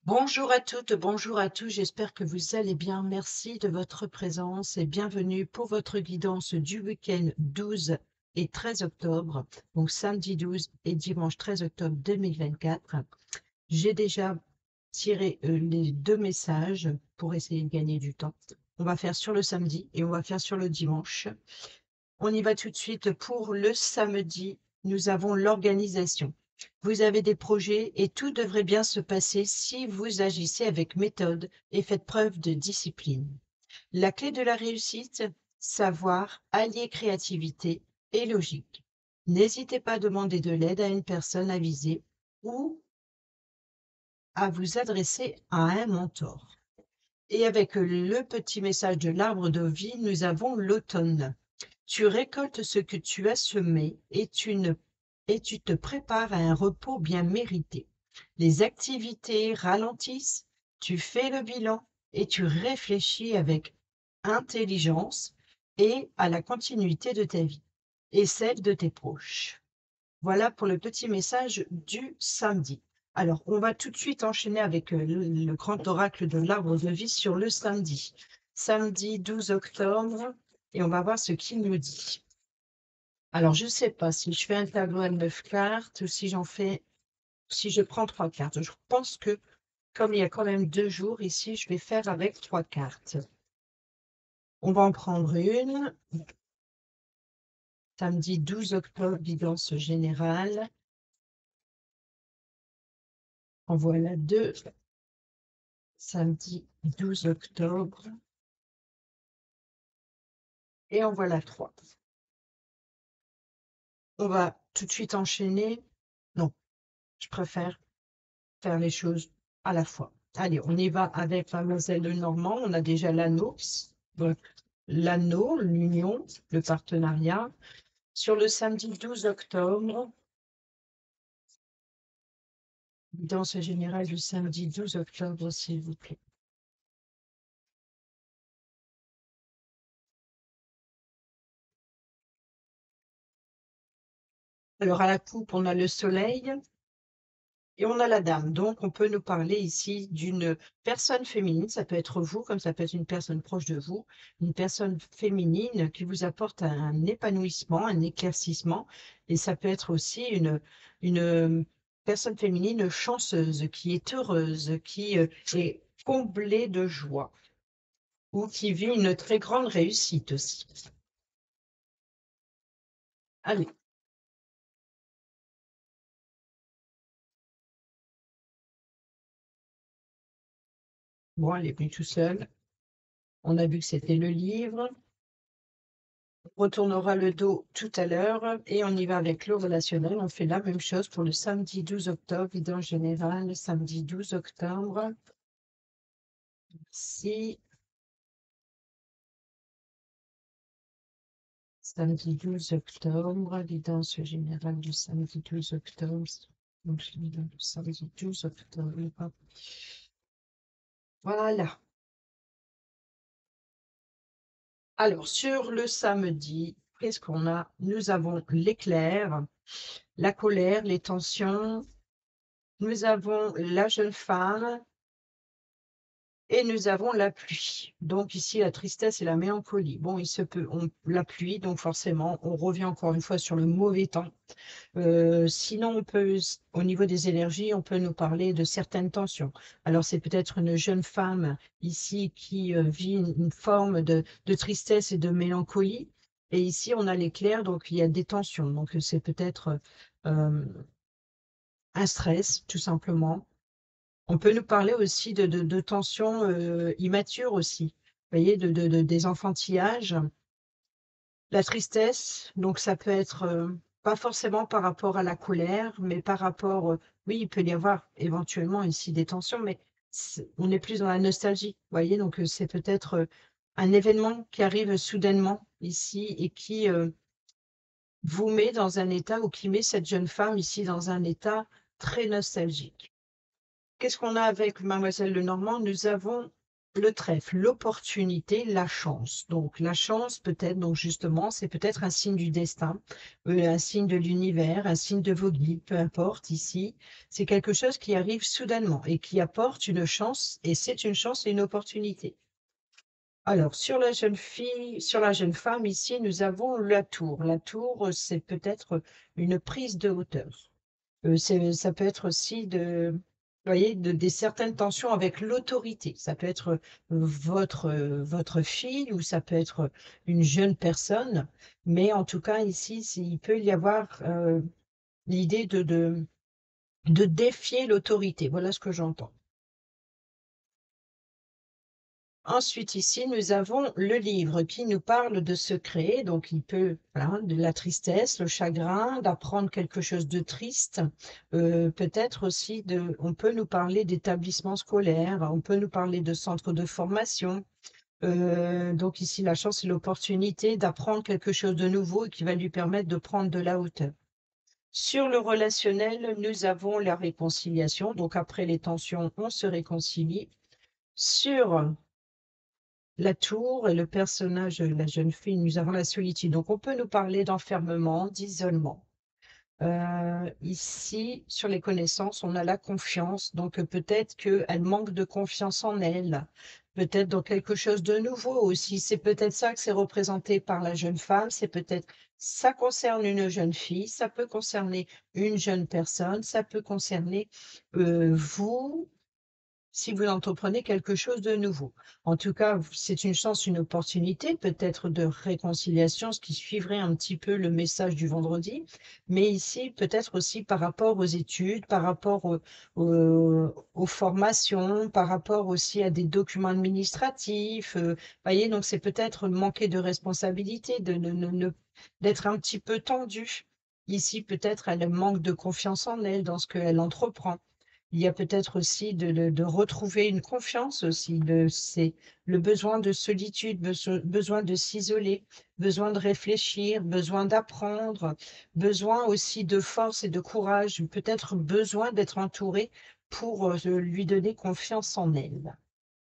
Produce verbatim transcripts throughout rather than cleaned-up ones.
Bonjour à toutes, bonjour à tous, j'espère que vous allez bien. Merci de votre présence et bienvenue pour votre guidance du week-end douze et treize octobre, donc samedi douze et dimanche treize octobre deux mille vingt-quatre. J'ai déjà tiré euh, les deux messages pour essayer de gagner du temps. On va faire sur le samedi et on va faire sur le dimanche. On y va tout de suite pour le samedi. Nous avons l'organisation. Vous avez des projets et tout devrait bien se passer si vous agissez avec méthode et faites preuve de discipline. La clé de la réussite, savoir allier créativité et logique. N'hésitez pas à demander de l'aide à une personne avisée ou à vous adresser à un mentor. Et avec le petit message de l'arbre de vie, nous avons l'automne. Tu récoltes ce que tu as semé et tu, ne, et tu te prépares à un repos bien mérité. Les activités ralentissent, tu fais le bilan et tu réfléchis avec intelligence et à la continuité de ta vie et celle de tes proches. Voilà pour le petit message du samedi. Alors, on va tout de suite enchaîner avec euh, le, le grand oracle de l'arbre de vie sur le samedi. Samedi douze octobre, et on va voir ce qu'il nous dit. Alors, je ne sais pas si je fais un tableau à neuf cartes ou si j'en fais, si je prends trois cartes. Je pense que, comme il y a quand même deux jours ici, je vais faire avec trois cartes. On va en prendre une. Samedi douze octobre, guidance générale. En voilà deux. Samedi douze octobre. Et en voilà trois. On va tout de suite enchaîner. Non, je préfère faire les choses à la fois. Allez, on y va avec Mademoiselle Lenormand. On a déjà l'anneau. Donc, l'anneau, l'union, le partenariat. Sur le samedi douze octobre, guidance générale du samedi douze octobre, s'il vous plaît. Alors, à la coupe, on a le soleil et on a la dame. Donc, on peut nous parler ici d'une personne féminine. Ça peut être vous, comme ça peut être une personne proche de vous. Une personne féminine qui vous apporte un épanouissement, un éclaircissement. Et ça peut être aussi une, une personne féminine chanceuse, qui est heureuse, qui euh, est comblée de joie ou qui vit une très grande réussite aussi. Allez. Bon, elle est venue tout seule. On a vu que c'était le livre. On retournera le dos tout à l'heure et on y va avec le relationnel. On fait la même chose pour le samedi douze octobre, guidance générale, samedi douze octobre. Merci. Samedi douze octobre, guidance générale du samedi douze octobre. Donc, samedi douze octobre. Voilà. Alors, sur le samedi, qu'est-ce qu'on a? Nous avons l'éclair, la colère, les tensions. Nous avons la jeune femme et nous avons la pluie. Donc ici, la tristesse et la mélancolie. Bon, il se peut, on, la pluie, donc forcément, on revient encore une fois sur le mauvais temps. Euh, sinon, on peut, au niveau des énergies, on peut nous parler de certaines tensions. Alors, c'est peut-être une jeune femme ici qui euh, vit une, une forme de, de tristesse et de mélancolie. Et ici, on a l'éclair, donc il y a des tensions. Donc, c'est peut-être euh, un stress, tout simplement. On peut nous parler aussi de, de, de tensions euh, immatures aussi. Vous voyez, de, de, de- des enfantillages. La tristesse, donc ça peut être euh, pas forcément par rapport à la colère, mais par rapport, euh, oui, il peut y avoir éventuellement ici des tensions, mais c'est- on est plus dans la nostalgie. Vous voyez, donc euh, c'est peut-être euh, un événement qui arrive soudainement ici et qui euh, vous met dans un état ou qui met cette jeune femme ici dans un état très nostalgique. Qu'est-ce qu'on a avec Mademoiselle Lenormand? Nous avons le trèfle, l'opportunité, la chance. Donc la chance peut-être, donc justement, c'est peut-être un signe du destin, euh, un signe de l'univers, un signe de vos guides, peu importe ici. C'est quelque chose qui arrive soudainement et qui apporte une chance, et c'est une chance et une opportunité. Alors, sur la jeune fille, sur la jeune femme, ici, nous avons la tour. La tour, euh, c'est peut-être une prise de hauteur. Euh, c'est- ça peut être aussi de, vous voyez, de, des certaines tensions avec l'autorité. Ça peut être euh, votre, euh, votre fille ou ça peut être une jeune personne. Mais en tout cas, ici, c'est- il peut y avoir euh, l'idée de, de, de défier l'autorité. Voilà ce que j'entends. Ensuite, ici, nous avons le livre qui nous parle de secrets, donc il peut, voilà, de la tristesse, le chagrin, d'apprendre quelque chose de triste, euh, peut-être aussi de, on peut nous parler d'établissements scolaires, on peut nous parler de centres de formation. Euh, donc ici, la chance et l'opportunité d'apprendre quelque chose de nouveau et qui va lui permettre de prendre de la hauteur. Sur le relationnel, nous avons la réconciliation, donc après les tensions, on se réconcilie. Sur la tour et le personnage, la jeune fille, nous avons la solitude. Donc, on peut nous parler d'enfermement, d'isolement. Euh, ici, sur les connaissances, on a la confiance. Donc, euh, peut-être qu'elle manque de confiance en elle. Peut-être dans quelque chose de nouveau aussi. C'est peut-être ça que c'est représenté par la jeune femme. C'est peut-être, ça concerne une jeune fille. Ça peut concerner une jeune personne. Ça peut concerner euh, vous si vous entreprenez quelque chose de nouveau. En tout cas, c'est une chance, une opportunité peut-être de réconciliation, ce qui suivrait un petit peu le message du vendredi, mais ici peut-être aussi par rapport aux études, par rapport au- au- aux formations, par rapport aussi à des documents administratifs. euh, voyez, donc c'est peut-être manquer de responsabilité, de, ne- ne- ne- d'être un petit peu tendu. Ici, peut-être elle manque de confiance en elle dans ce qu'elle entreprend. Il y a peut-être aussi de, de- de retrouver une confiance aussi, de, c'est le besoin de solitude, beso- besoin de s'isoler, besoin de réfléchir, besoin d'apprendre, besoin aussi de force et de courage, peut-être besoin d'être entouré pour euh, lui donner confiance en elle.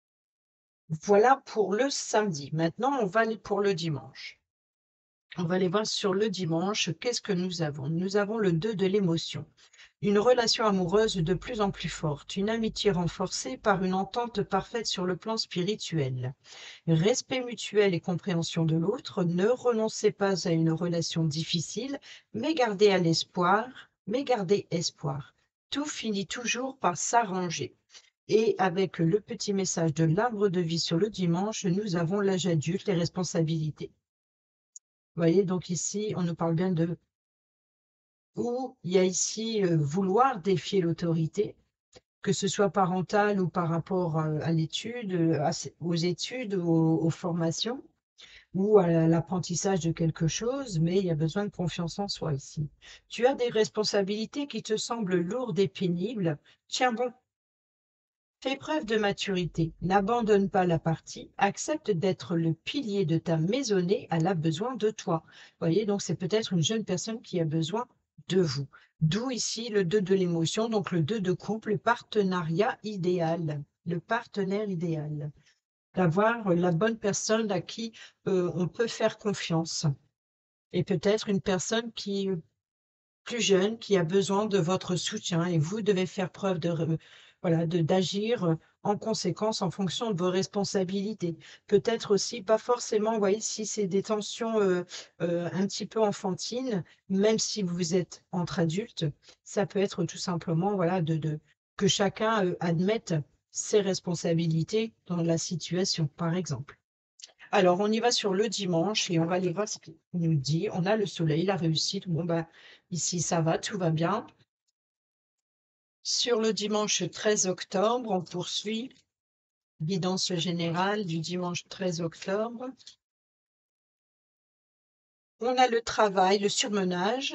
Voilà pour le samedi. Maintenant, on va aller pour le dimanche. On va aller voir sur le dimanche, qu'est-ce que nous avons? Nous avons le deux de l'émotion. Une relation amoureuse de plus en plus forte, une amitié renforcée par une entente parfaite sur le plan spirituel. Respect mutuel et compréhension de l'autre, ne renoncez pas à une relation difficile, mais gardez à l'espoir, mais gardez espoir. Tout finit toujours par s'arranger. Et avec le petit message de l'arbre de vie sur le dimanche, nous avons l'âge adulte, les responsabilités. Vous voyez, donc ici, on nous parle bien de où il y a ici euh, vouloir défier l'autorité, que ce soit parentale ou par rapport euh, à l'étude, euh, à ces- aux études, aux, aux formations ou à la- l'apprentissage de quelque chose, mais il y a besoin de confiance en soi ici. Tu as des responsabilités qui te semblent lourdes et pénibles. Tiens bon, fais preuve de maturité, n'abandonne pas la partie, accepte d'être le pilier de ta maisonnée, elle a besoin de toi. Vous voyez, donc c'est peut-être une jeune personne qui a besoin de vous. D'où ici le deux de l'émotion, donc le deux de couple, le partenariat idéal, le partenaire idéal. D'avoir la bonne personne à qui euh, on peut faire confiance. Et peut-être une personne qui est plus jeune, qui a besoin de votre soutien et vous devez faire preuve de, re- voilà, de, d'agir euh, en conséquence en fonction de vos responsabilités. Peut-être aussi, pas forcément, vous voyez, si c'est des tensions euh, euh, un petit peu enfantines, même si vous êtes entre adultes, ça peut être tout simplement, voilà, de, de, que chacun euh, admette ses responsabilités dans la situation, par exemple. Alors, on y va sur le dimanche et on va aller voir ce qu'il nous dit. On a le soleil, la réussite. Bon, bah, ici, ça va, tout va bien. Sur le dimanche treize octobre, on poursuit. Guidance générale du dimanche treize octobre. On a le travail, le surmenage.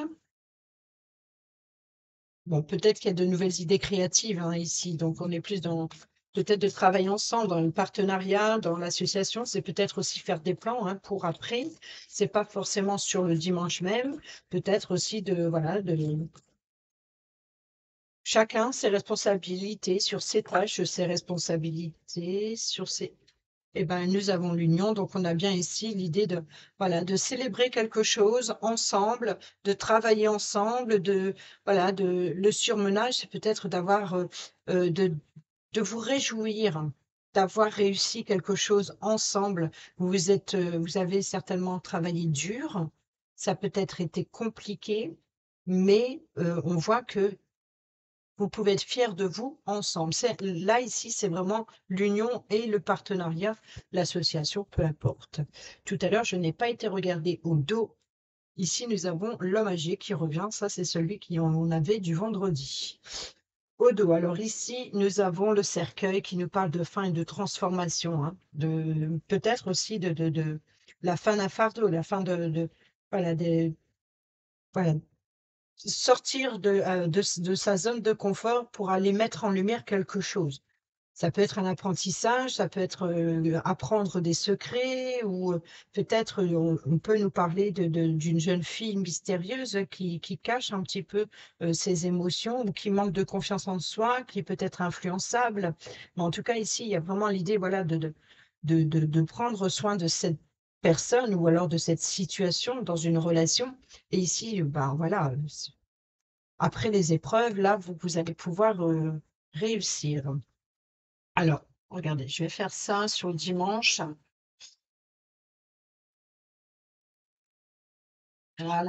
Bon, peut-être qu'il y a de nouvelles idées créatives hein, ici. Donc, on est plus dans peut-être de travailler ensemble, dans le partenariat, dans l'association. C'est peut-être aussi faire des plans hein, pour après. C'est pas forcément sur le dimanche même. Peut-être aussi de, voilà, de chacun ses responsabilités sur ses tâches, ses responsabilités sur ses eh ben, nous avons l'union. Donc, on a bien ici l'idée de, voilà, de célébrer quelque chose ensemble, de travailler ensemble, de, voilà, de, le surmenage, c'est peut-être d'avoir, euh, euh, de, de vous réjouir d'avoir réussi quelque chose ensemble. Vous vous êtes, euh, vous avez certainement travaillé dur, ça a peut-être été compliqué, mais euh, on voit que vous pouvez être fiers de vous ensemble. C'est, là, ici, c'est vraiment l'union et le partenariat, l'association, peu importe. Tout à l'heure, je n'ai pas été regarder au dos. Ici, nous avons l'homme âgé qui revient. Ça, c'est celui qui en avait du vendredi. Au dos. Alors ici, nous avons le cercueil qui nous parle de fin et de transformation, hein, de peut-être aussi de, de, de la fin d'un fardeau, la fin de, de voilà, des, voilà, sortir de, euh, de, de sa zone de confort pour aller mettre en lumière quelque chose. Ça peut être un apprentissage, ça peut être euh, apprendre des secrets, ou euh, peut-être euh, on, on peut nous parler de, de- d'une jeune fille mystérieuse qui, qui cache un petit peu euh, ses émotions, ou qui manque de confiance en soi, qui peut être influençable. Mais en tout cas, ici, il y a vraiment l'idée, voilà, de, de, de, de, de prendre soin de cette personne ou alors de cette situation dans une relation. Et ici, ben voilà, après les épreuves, là, vous, vous allez pouvoir euh, réussir. Alors, regardez, je vais faire ça sur le dimanche. Voilà.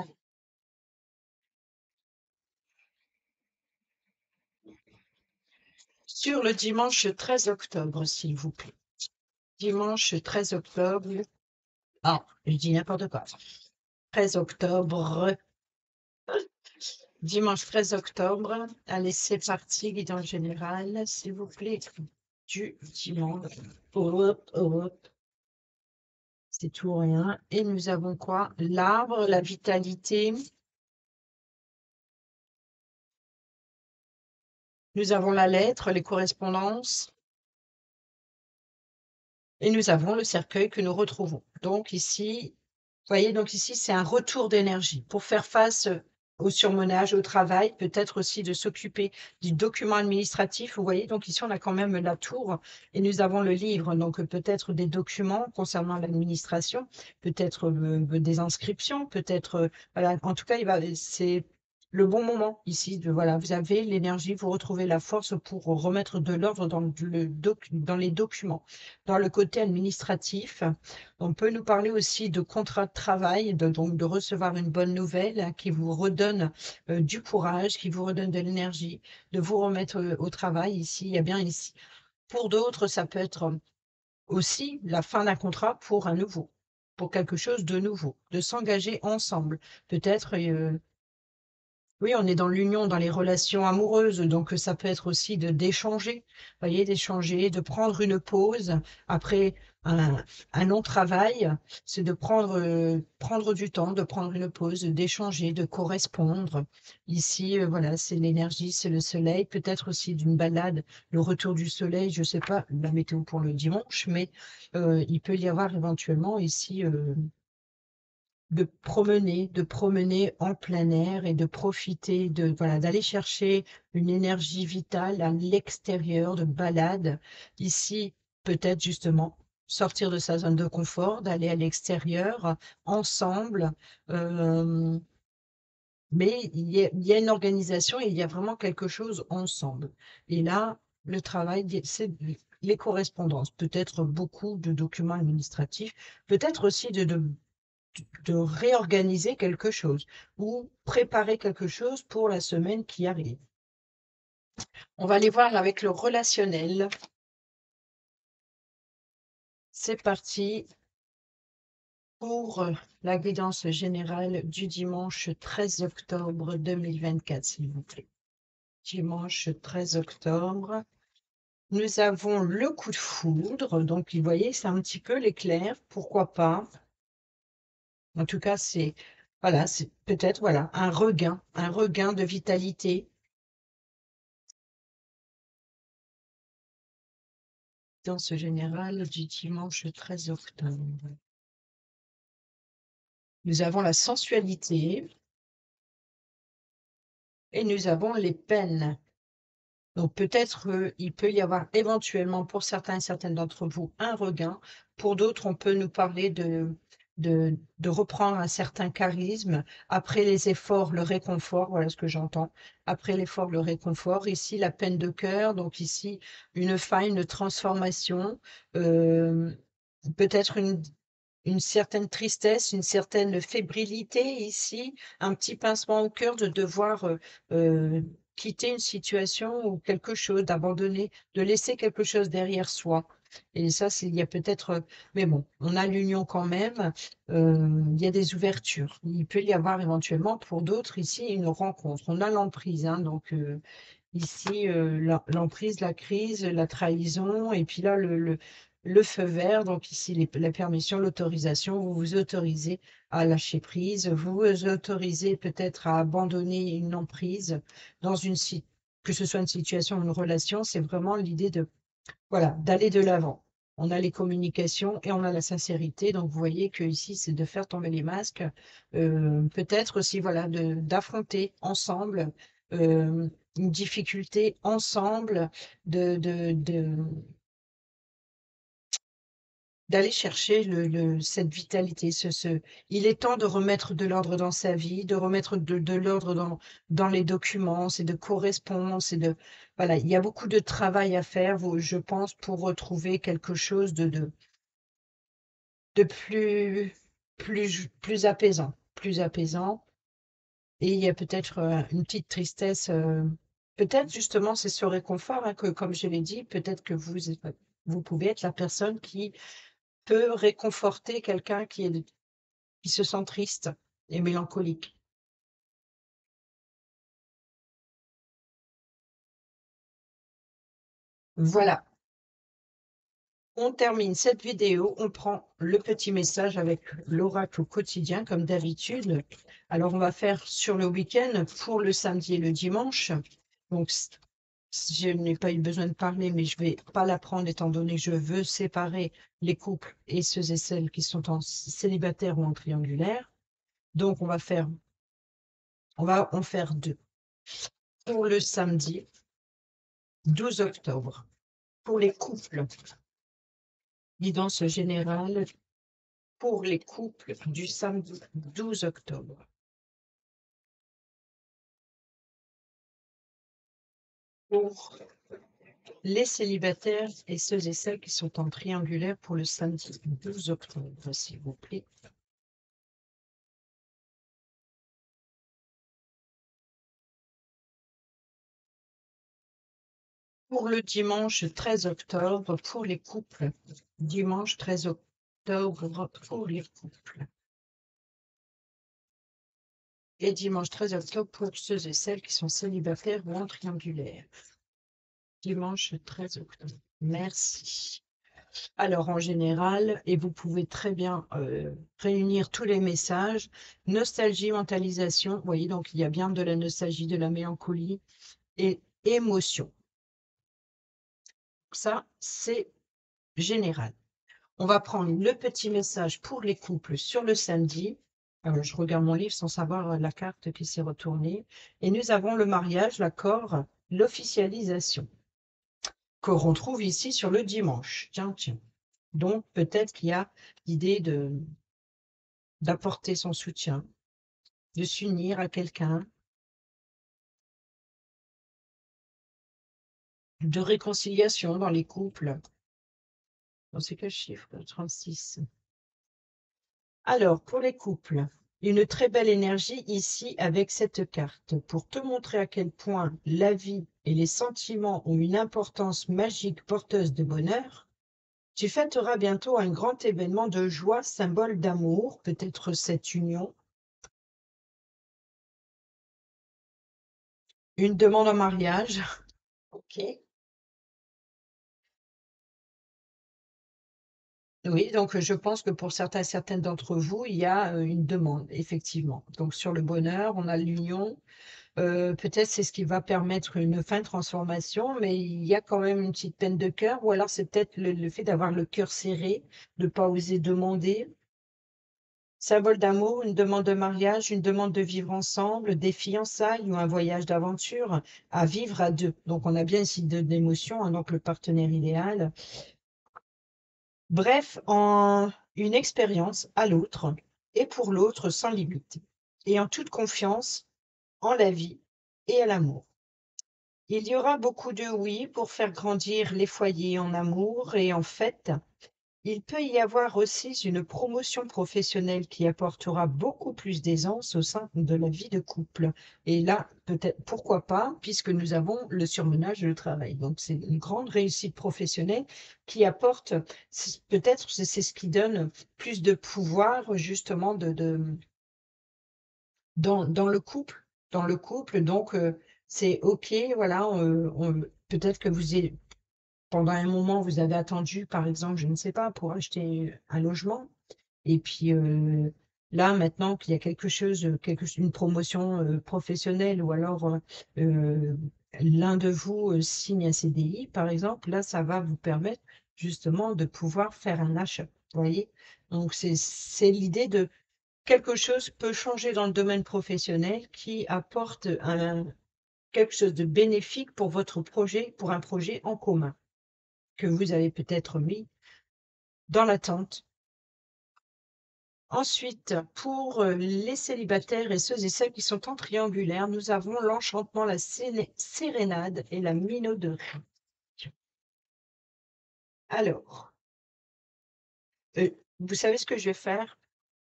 Sur le dimanche treize octobre, s'il vous plaît. Dimanche treize octobre. Ah, je dis n'importe quoi. treize octobre. Dimanche treize octobre. Allez, c'est parti, guidance générale, s'il vous plaît. Du dimanche. Hop, hop. C'est tout ou rien. Et nous avons quoi? L'arbre, la vitalité. Nous avons la lettre, les correspondances. Et nous avons le cercueil que nous retrouvons. Donc ici, vous voyez, donc ici, c'est un retour d'énergie pour faire face euh, au surmenage, au travail, peut-être aussi de s'occuper du document administratif. Vous voyez, donc ici, on a quand même la tour et nous avons le livre. Donc euh, peut-être des documents concernant l'administration, peut-être euh, des inscriptions, peut-être, euh, voilà, en tout cas, il va, c'est le bon moment ici. De, voilà, vous avez l'énergie, vous retrouvez la force pour remettre de l'ordre dans, le doc, dans les documents. Dans le côté administratif, on peut nous parler aussi de contrat de travail, de, donc de recevoir une bonne nouvelle hein, qui vous redonne euh, du courage, qui vous redonne de l'énergie, de vous remettre euh, au travail. Ici, il y a bien ici. Pour d'autres, ça peut être aussi la fin d'un contrat pour un nouveau, pour quelque chose de nouveau, de s'engager ensemble. Peut-être euh, oui, on est dans l'union, dans les relations amoureuses, donc euh, ça peut être aussi de d'échanger, voyez, d'échanger, de prendre une pause après un, un long travail, c'est de prendre, euh, prendre du temps, de prendre une pause, d'échanger, de correspondre. Ici, euh, voilà, c'est l'énergie, c'est le soleil, peut-être aussi d'une balade, le retour du soleil, je sais pas, la météo pour le dimanche, mais euh, il peut y avoir éventuellement ici euh, de promener, de promener en plein air et de profiter de, voilà, d'aller chercher une énergie vitale à l'extérieur, de balade. Ici, peut-être justement sortir de sa zone de confort, d'aller à l'extérieur ensemble. euh, mais il y a, il y a une organisation et il y a vraiment quelque chose ensemble. Et là, le travail, c'est les correspondances, peut-être beaucoup de documents administratifs, peut-être aussi de, de de réorganiser quelque chose ou préparer quelque chose pour la semaine qui arrive. On va aller voir avec le relationnel. C'est parti pour euh, la guidance générale du dimanche treize octobre deux mille vingt-quatre, s'il vous plaît. Dimanche treize octobre. Nous avons le coup de foudre. Donc, vous voyez, c'est un petit peu l'éclair. Pourquoi pas? En tout cas, c'est voilà, c'est peut-être voilà un regain, un regain de vitalité. Dans ce général du dimanche treize octobre. Nous avons la sensualité et nous avons les peines. Donc peut-être, heu, il peut y avoir éventuellement pour certains et certaines d'entre vous un regain. Pour d'autres, on peut nous parler de de de reprendre un certain charisme. Après les efforts, le réconfort, voilà ce que j'entends. Après l'effort, le réconfort. Ici, la peine de cœur, donc ici, une fin, une transformation, hem, peut-être une une certaine tristesse, une certaine fébrilité ici, un petit pincement au cœur de devoir, heu heu, quitter une situation ou quelque chose, d'abandonner, de laisser quelque chose derrière soi et ça, c'est il y a peut-être, heu mais bon, on a l'union quand même, heu, il y a des ouvertures. Il peut y avoir éventuellement pour d'autres ici une rencontre. On a l'emprise, hein, donc heu, ici, heu, l'em l'emprise, la crise, la trahison et puis là le le le feu vert, donc ici les la permission, l'autorisation, vous vous autorisez à lâcher prise, vous vous autorisez peut-être à abandonner une emprise dans une si que ce soit une situation ou une relation, c'est vraiment l'idée de voilà, d'aller de l'avant. On a les communications et on a la sincérité, donc vous voyez qu'ici, c'est de faire tomber les masques, heu, peut-être aussi, voilà, de d'affronter ensemble, hem, une difficulté ensemble, de de de d'aller chercher le le cette vitalité, ce ce il est temps de remettre de l'ordre dans sa vie, de remettre de de l'ordre dans dans les documents, c'est de correspondre, c'est de voilà, il y a beaucoup de travail à faire, vous je pense, pour retrouver quelque chose de de de plus plus plus apaisant plus apaisant et il y a peut-être, heu, une petite tristesse, heu, peut-être justement c'est ce réconfort, hein, que comme je l'ai dit, peut-être que vous êtes vous pouvez être la personne qui peut réconforter quelqu'un qui est qui se sent triste et mélancolique. Voilà, on termine cette vidéo, on prend le petit message avec l'oracle au quotidien comme d'habitude. Alors on va faire sur le week-end pour le samedi et le dimanche. Donc s je n'ai pas eu besoin de parler, mais je vais pas la prendre étant donné que je veux séparer les couples et ceux et celles qui sont en célibataire ou en triangulaire. Donc on va faire on va en faire deux. Pour le samedi douze octobre, pour les couples, guidance générale pour les couples du samedi douze octobre. Pour les célibataires et ceux et celles qui sont en triangulaire pour le samedi douze octobre, s'il vous plaît. Pour le dimanche treize octobre, pour les couples. Dimanche treize octobre pour les couples. Et dimanche treize octobre pour ceux et celles qui sont célibataires ou en triangulaire. Dimanche treize octobre. Merci. Alors en général, et vous pouvez très bien euh, réunir tous les messages, nostalgie, mentalisation, vous voyez, donc il y a bien de la nostalgie, de la mélancolie et émotion. Ça, c'est général. On va prendre le petit message pour les couples sur le samedi. Alors, je regarde mon livre sans savoir euh, la carte qui s'est retournée. Et nous avons le mariage, l'accord, l'officialisation, que l'on trouve ici sur le dimanche. Tiens, tiens. Donc, peut-être qu'il y a l'idée de d'apporter son soutien, de s'unir à quelqu'un, de réconciliation dans les couples. Bon, c'est quel chiffre? trente-six. Alors, pour les couples, une très belle énergie ici avec cette carte pour te montrer à quel point la vie et les sentiments ont une importance magique porteuse de bonheur. Tu fêteras bientôt un grand événement de joie, symbole d'amour, peut-être cette union, une demande en mariage. Ok. Oui, donc je pense que pour certains certaines d'entre vous, il y a, heu, une demande, effectivement. Donc sur le bonheur, on a l'union, heu, peut-être c'est ce qui va permettre une fin de transformation, mais il y a quand même une petite peine de cœur ou alors c'est peut-être le le fait d'avoir le cœur serré, de pas oser demander. Symbole d'amour, une demande de mariage, une demande de vivre ensemble, des fiançailles ou un voyage d'aventure à vivre à deux. Donc on a bien ici de l'émotion, hein, donc le partenaire idéal. Bref, en une expérience à l'autre et pour l'autre sans limite et en toute confiance en la vie et à l'amour. Il y aura beaucoup de oui pour faire grandir les foyers en amour et en fait, il peut y avoir aussi une promotion professionnelle qui apportera beaucoup plus d'aisance au sein de la vie de couple. Et là, peut-être, pourquoi pas, puisque nous avons le surmenage et le travail. Donc, c'est une grande réussite professionnelle qui apporte, c'est- peut-être, c'est c'est ce qui donne plus de pouvoir, justement, de, de, dans, dans le couple. Dans le couple, donc, euh, c'est OK, voilà, euh, on- peut-être que vous êtes pendant un moment, vous avez attendu, par exemple, je ne sais pas, pour acheter un logement. Et puis euh, là, maintenant qu'il y a quelque chose, euh, quelque, une promotion euh, professionnelle ou alors euh, euh, l'un de vous euh, signe un C D I, par exemple, là, ça va vous permettre justement de pouvoir faire un achat. Vous voyez? Donc, c'est, c'est l'idée de quelque chose peut changer dans le domaine professionnel qui apporte un, quelque chose de bénéfique pour votre projet, pour un projet en commun que vous avez peut-être mis dans l'attente. Ensuite, pour euh, les célibataires et ceux et celles qui sont en triangulaire, nous avons l'enchantement, la séné- sérénade et la minauderie. Alors, euh, vous savez ce que je vais faire?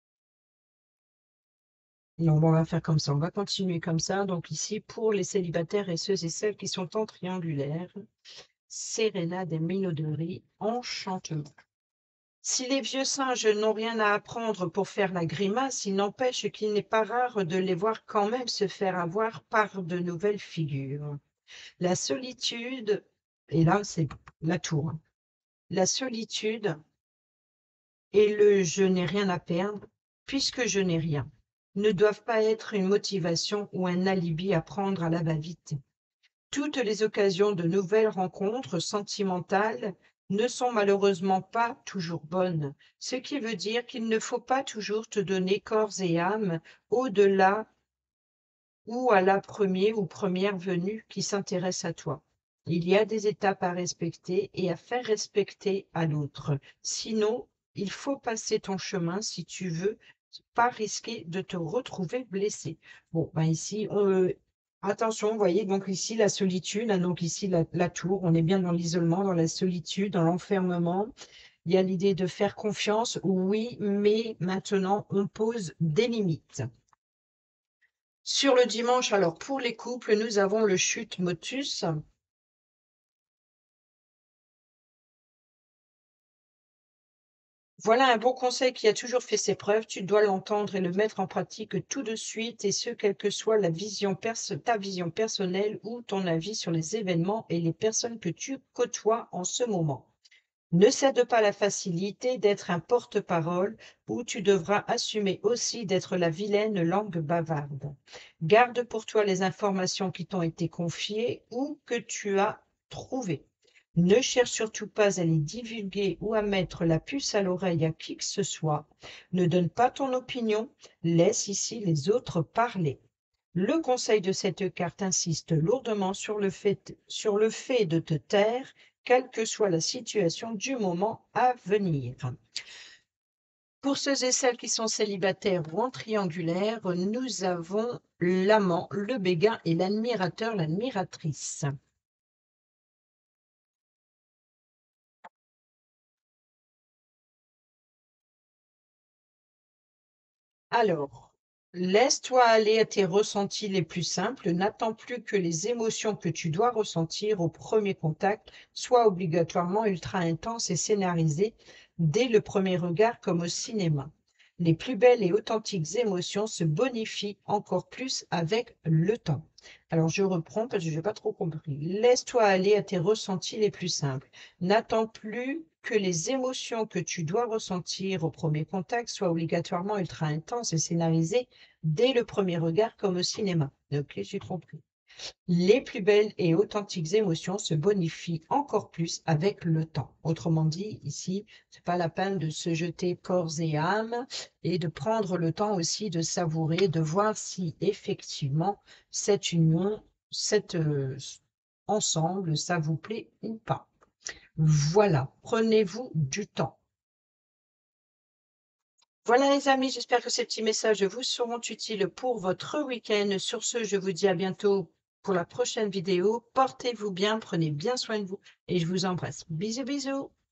Non, bon, on va faire comme ça, on va continuer comme ça. Donc ici, pour les célibataires et ceux et celles qui sont en triangulaire, sérénade et minauderie, enchantement. Si les vieux singes n'ont rien à apprendre pour faire la grimace, il n'empêche qu'il n'est pas rare de les voir quand même se faire avoir par de nouvelles figures. La solitude, et là c'est la tour, hein. La solitude et le je n'ai rien à perdre, puisque je n'ai rien, ne doivent pas être une motivation ou un alibi à prendre à la va-vite. Toutes les occasions de nouvelles rencontres sentimentales ne sont malheureusement pas toujours bonnes, ce qui veut dire qu'il ne faut pas toujours te donner corps et âme au-delà ou à la première ou première venue qui s'intéresse à toi. Il y a des étapes à respecter et à faire respecter à l'autre. Sinon, il faut passer ton chemin si tu veux pas risquer de te retrouver blessé. Bon, ben ici, on, attention, vous voyez, donc ici, la solitude, hein, donc ici, la, la tour, on est bien dans l'isolement, dans la solitude, dans l'enfermement. Il y a l'idée de faire confiance, oui, mais maintenant, on pose des limites. Sur le dimanche, alors pour les couples, nous avons le chute motus. Voilà un bon conseil qui a toujours fait ses preuves. Tu dois l'entendre et le mettre en pratique tout de suite, et ce, quelle que soit la vision perso- ta vision personnelle ou ton avis sur les événements et les personnes que tu côtoies en ce moment. Ne cède pas la facilité d'être un porte-parole ou tu devras assumer aussi d'être la vilaine langue bavarde. Garde pour toi les informations qui t'ont été confiées ou que tu as trouvées. Ne cherche surtout pas à les divulguer ou à mettre la puce à l'oreille à qui que ce soit. Ne donne pas ton opinion, laisse ici les autres parler. Le conseil de cette carte insiste lourdement sur le fait, sur le fait de te taire, quelle que soit la situation du moment à venir. Pour ceux et celles qui sont célibataires ou en triangulaire, nous avons l'amant, le béguin et l'admirateur, l'admiratrice. Alors, laisse-toi aller à tes ressentis les plus simples. N'attends plus que les émotions que tu dois ressentir au premier contact soient obligatoirement ultra intenses et scénarisées dès le premier regard comme au cinéma. Les plus belles et authentiques émotions se bonifient encore plus avec le temps. Alors, je reprends parce que je n'ai pas trop compris. Laisse-toi aller à tes ressentis les plus simples. N'attends plus que les émotions que tu dois ressentir au premier contact soient obligatoirement ultra intenses et scénarisées dès le premier regard comme au cinéma. Ok, j'ai compris. Les plus belles et authentiques émotions se bonifient encore plus avec le temps. Autrement dit, ici, c'est pas la peine de se jeter corps et âme et de prendre le temps aussi de savourer, de voir si effectivement cette union, cet euh, ensemble, ça vous plaît ou pas. Voilà, prenez-vous du temps. Voilà les amis, j'espère que ces petits messages vous seront utiles pour votre week-end. Sur ce, je vous dis à bientôt pour la prochaine vidéo. Portez-vous bien, prenez bien soin de vous et je vous embrasse. Bisous, bisous.